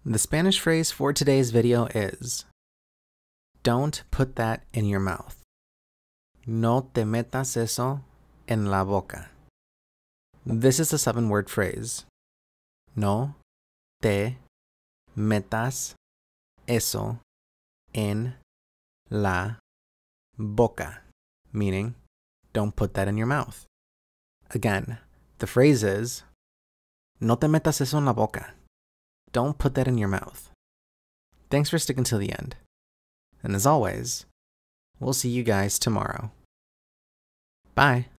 The Spanish phrase for today's video is, don't put that in your mouth. No te metas eso en la boca. This is a 7-word phrase. No te metas eso en la boca, meaning don't put that in your mouth. Again, the phrase is, no te metas eso en la boca. Don't put that in your mouth. Thanks for sticking till the end. And as always, we'll see you guys tomorrow. Bye.